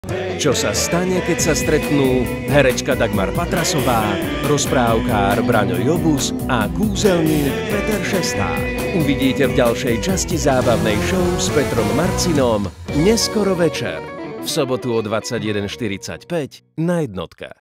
Čo sa stane, keď sa stretnú herečka Dagmar Patrasová, rozprávkár Braňo Jobus a kúzelník Peter Šesták? Uvidíte v ďalšej časti zábavnej show s Petrom Marcinom neskoro večer, v sobotu o 21:45 na Jednotka.